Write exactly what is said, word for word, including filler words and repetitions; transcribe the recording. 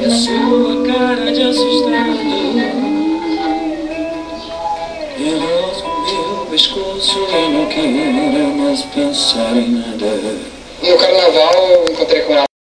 E a sua cara de assustado enrosca o meu pescoço e não quero mais pensar em nada. No carnaval eu encontrei com ela.